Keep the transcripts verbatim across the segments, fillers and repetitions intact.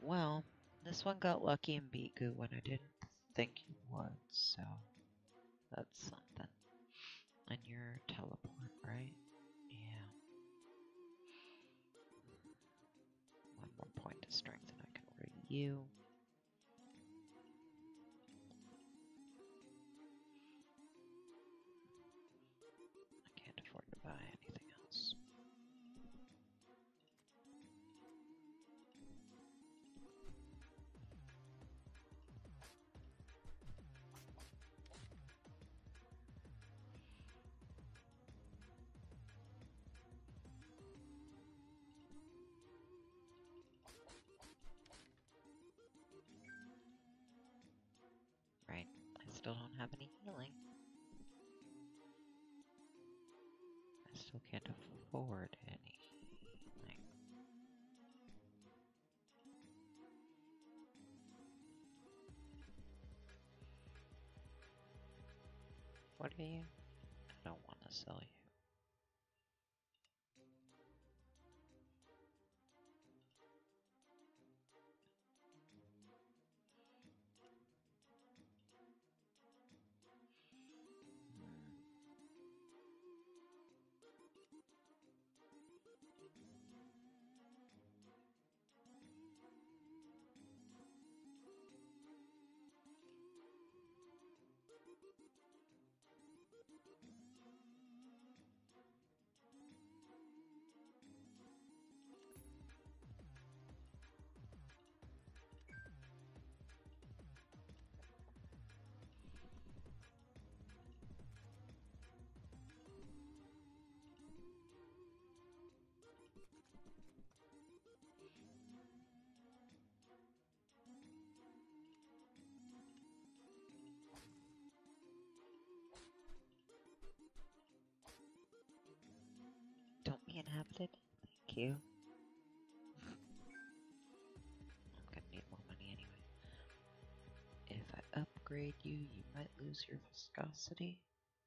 Well, this one got lucky and beat Goo when I didn't think he would, so that's something. And your teleport, right? Yeah. One more point of strength and I can rig you. I can't afford to buy anything else. Right, I still don't have any healing. I still can't afford anything. What are you? I don't want to sell you. Don't be inhabited. Thank you. I'm gonna need more money anyway. If I upgrade you, you might lose your viscosity.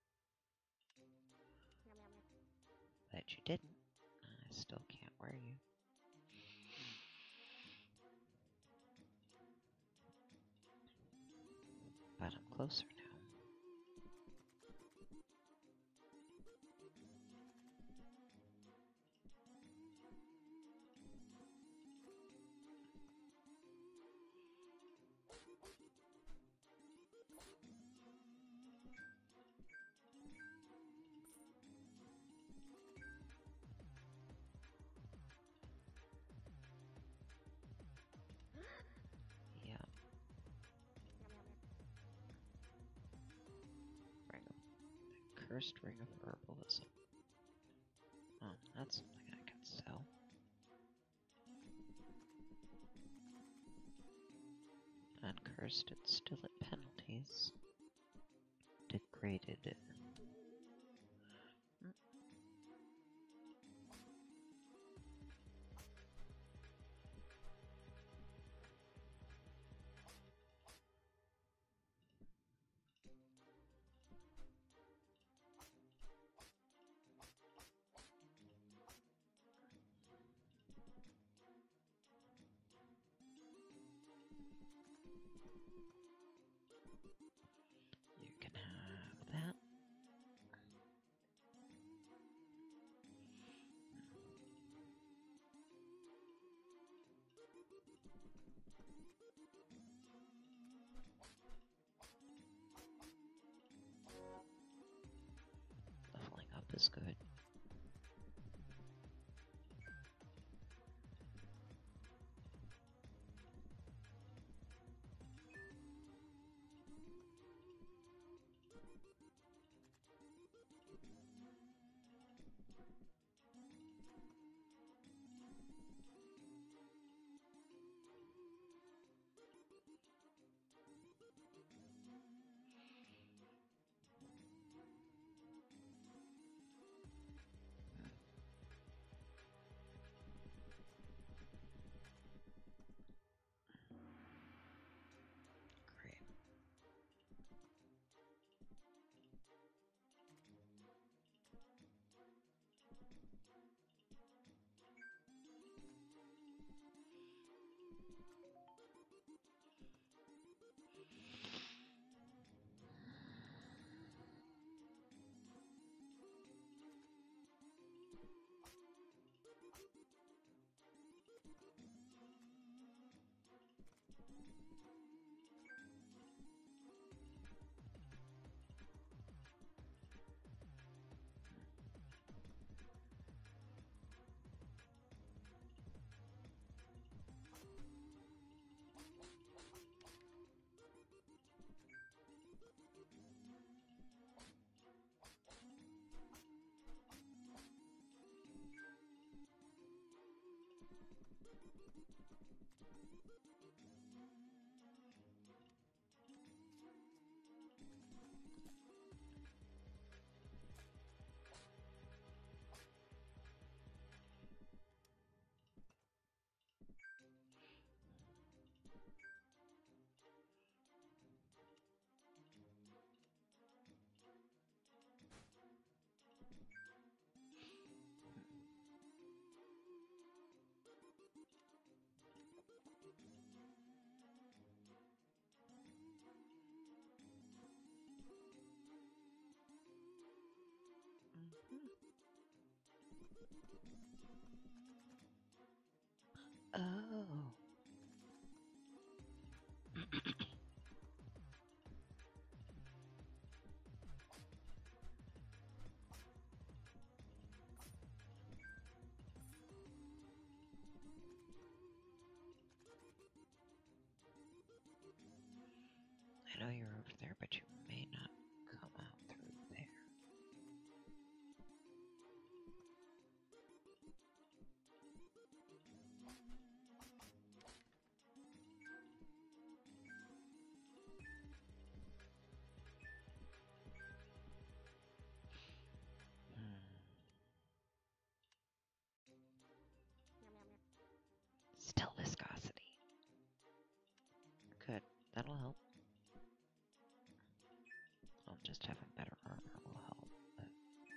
But you didn't. I still can't wear you. But I'm closer now. Yeah. Ring of, the cursed ring of herbalism. Oh, that's something I can sell. Uncursed and still at penalties. Degraded. Mm. You can have that. Leveling up is good. Oh. I know you're over there, but you may not come out through there. Hmm. Still viscosity. Good. That'll help. I'll just having better armor will help. But...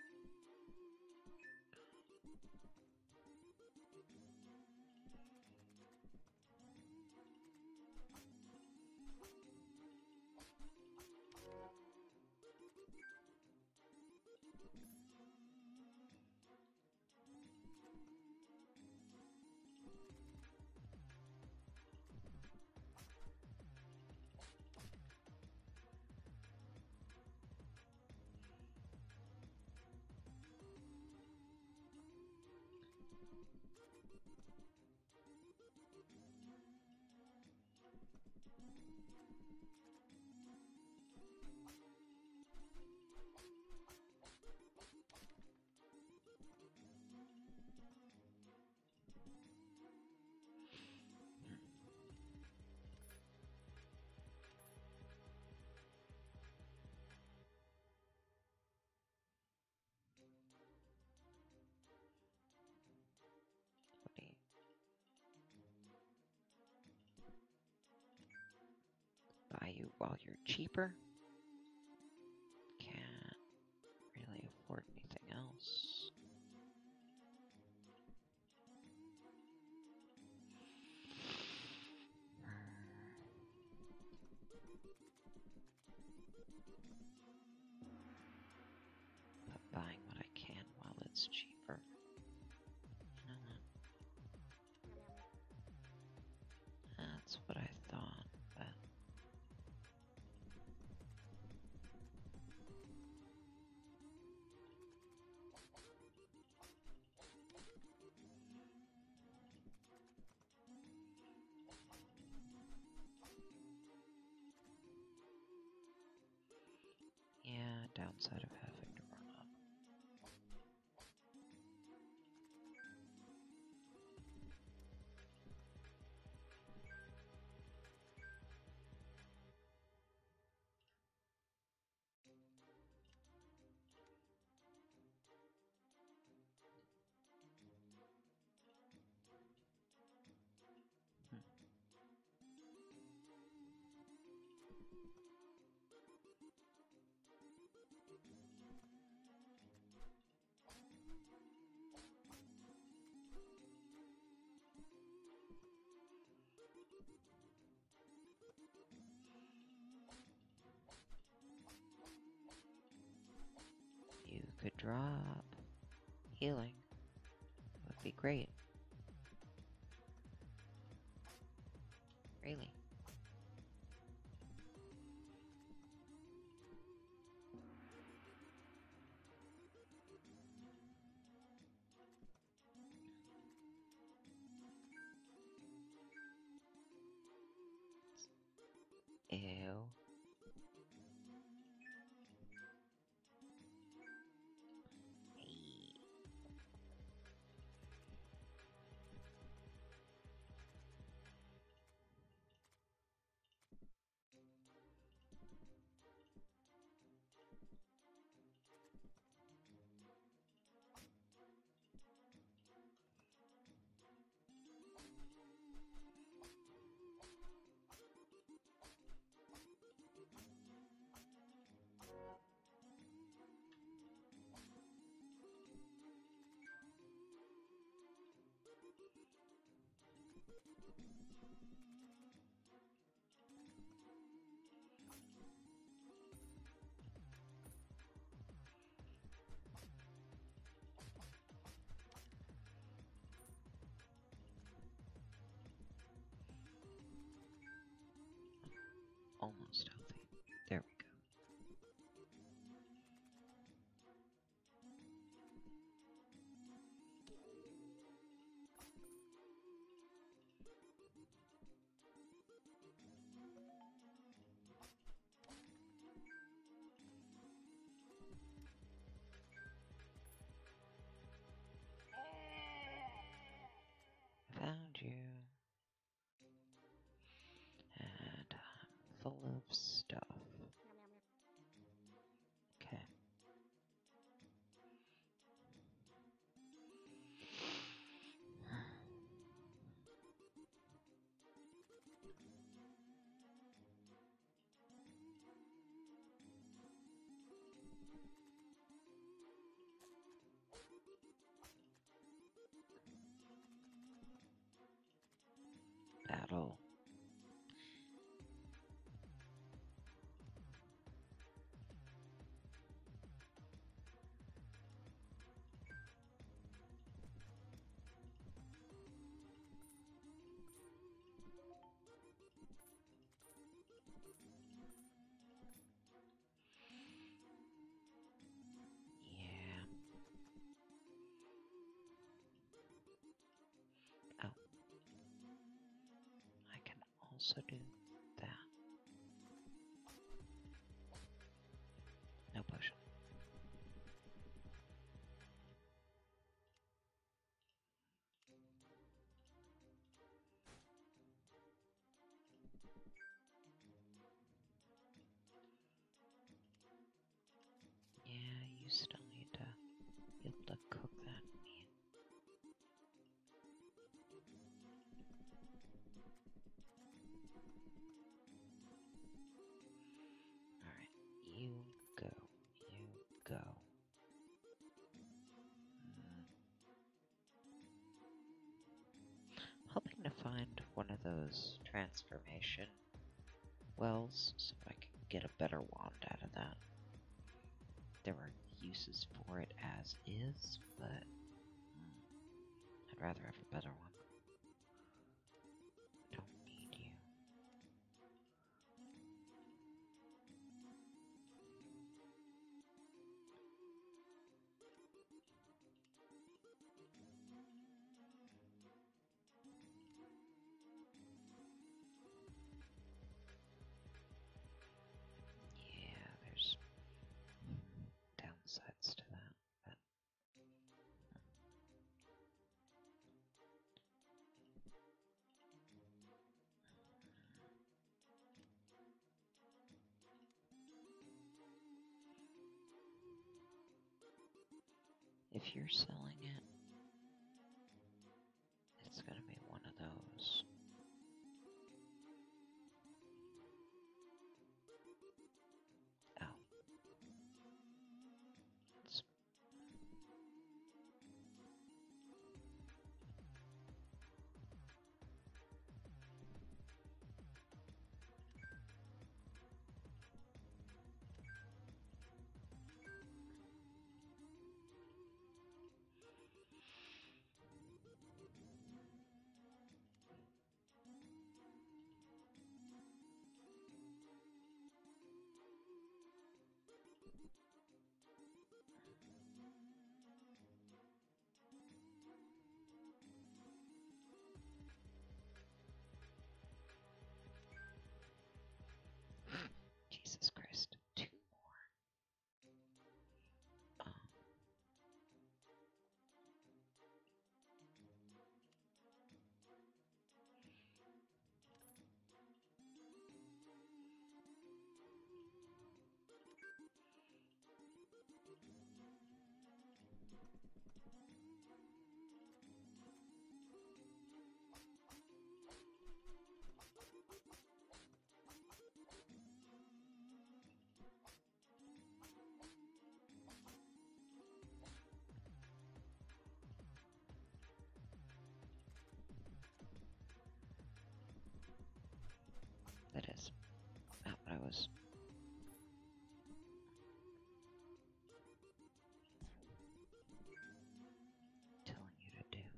Buy you while you're cheaper. Can't really afford anything else. But buying what I can while it's cheaper. You know what? That's what I thought, but... Yeah, downside of having to run up. Hmm. You could drop healing. Would be great. Really. Ew. Hey. almost healthy. There we go. Found you. And I'm full of stuff. Okay. Battle. Yeah. Oh. I can also do that. No potion. Yeah, you still need to be able to cook that meat. Alright, you go. You go. Mm. I'm hoping to find one of those transformation wells so I can get a better wand out of that. There are uses for it as is, but mm, I'd rather have a better one. Don't need you. Yeah, there's downsides to that, but if you're selling it, it's gonna be one of those. Oh. It's Jesus Christ, two more. Um, that is not what I was. Telling you to do.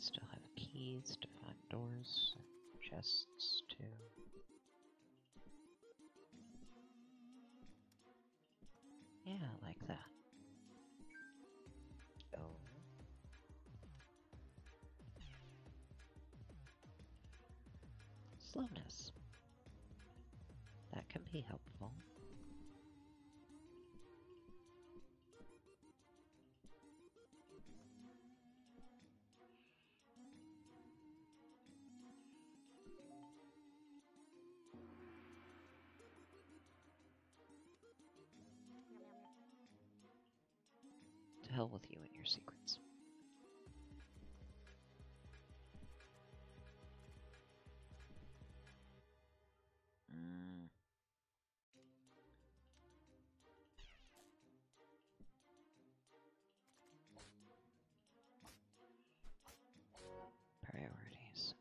still have keys to find doors, chests too. Yeah, like that. Oh. Slowness. That can be helpful. To hell with you and your secrets. Mm. Priorities.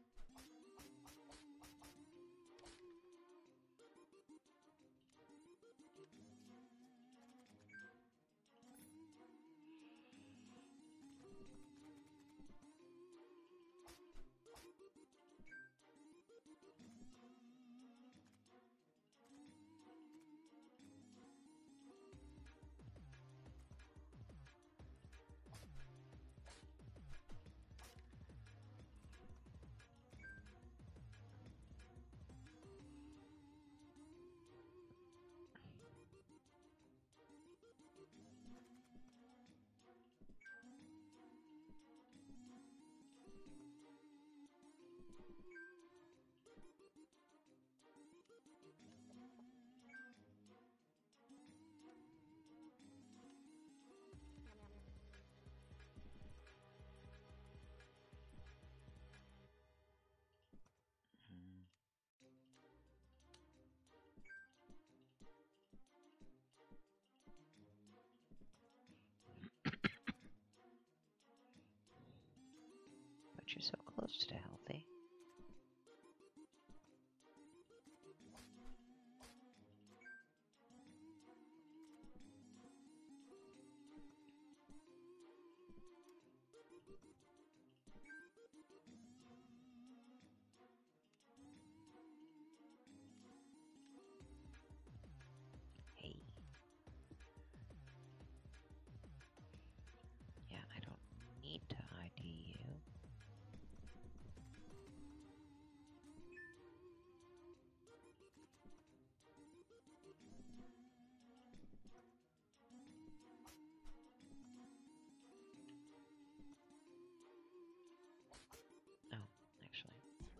Mm. But you're so close to healthy. Hey. Yeah, I don't need to I D you. No, actually.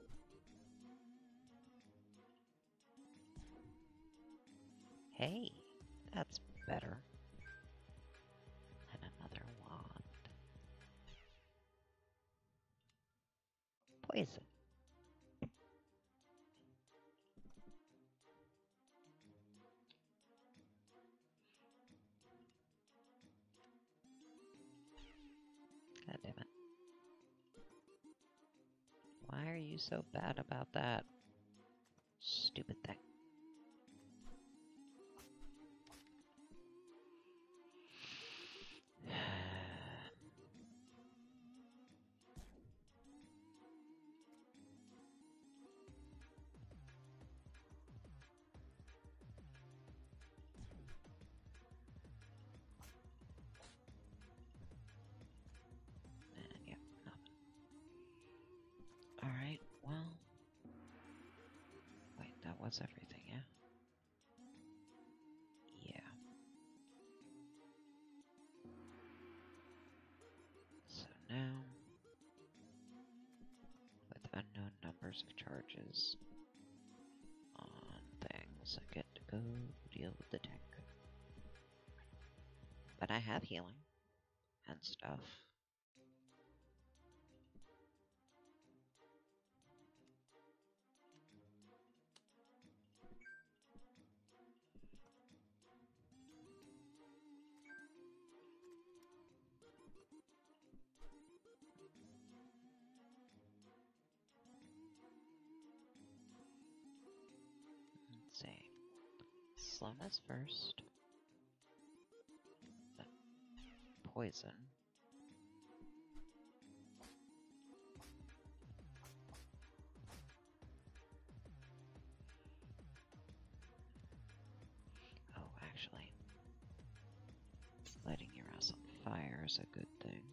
Hey, that's better. And another wand. Poison. God damn it. Why are you so bad about that? Stupid thing. And yeah, nothing. Alright, well. Wait, that was everything, yeah? Yeah. So now, with unknown numbers of charges on things, I get to go deal with the tank. But I have healing and stuff. Let's see. Slowness first. Then poison. actually. Lighting your ass on fire is a good thing.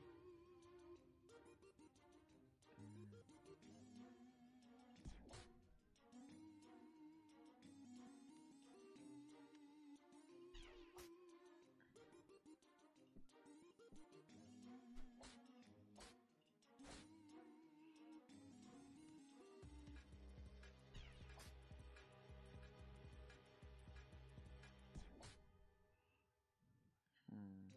Hmm.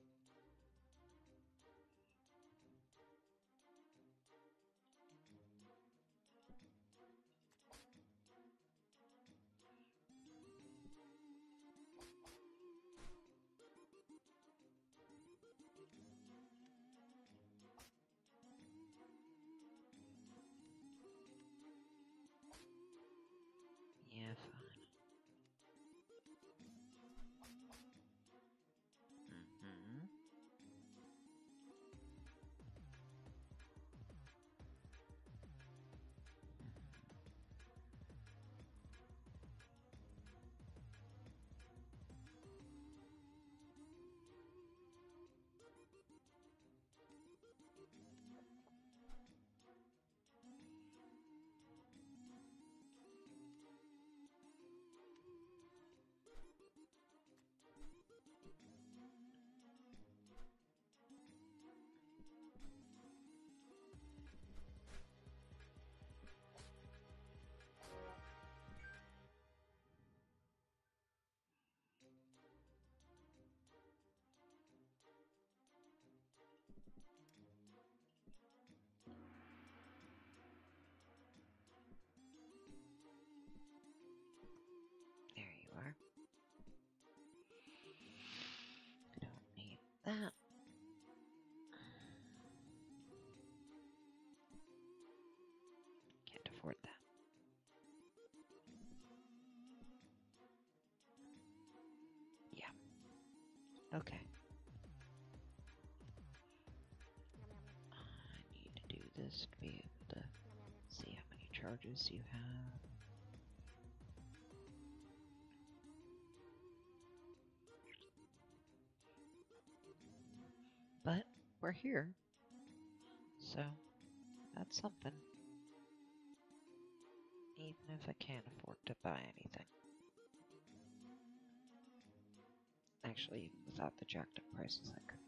Yeah, fine. Mm-hmm. There you are. I don't need that. Can't afford that. Yeah. Okay. I need to do this to be able to see how many charges you have. But we're here, so that's something. Even if I can't afford to buy anything. Actually, even without the jacked up prices, I could